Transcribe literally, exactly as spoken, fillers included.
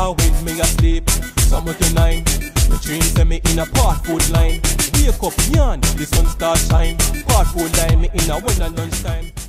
Cause when me asleep, summer to nine, me dream say me in a part food line. Wake up, yawn, the sun start shine. Part food line, me in a when a lunchtime.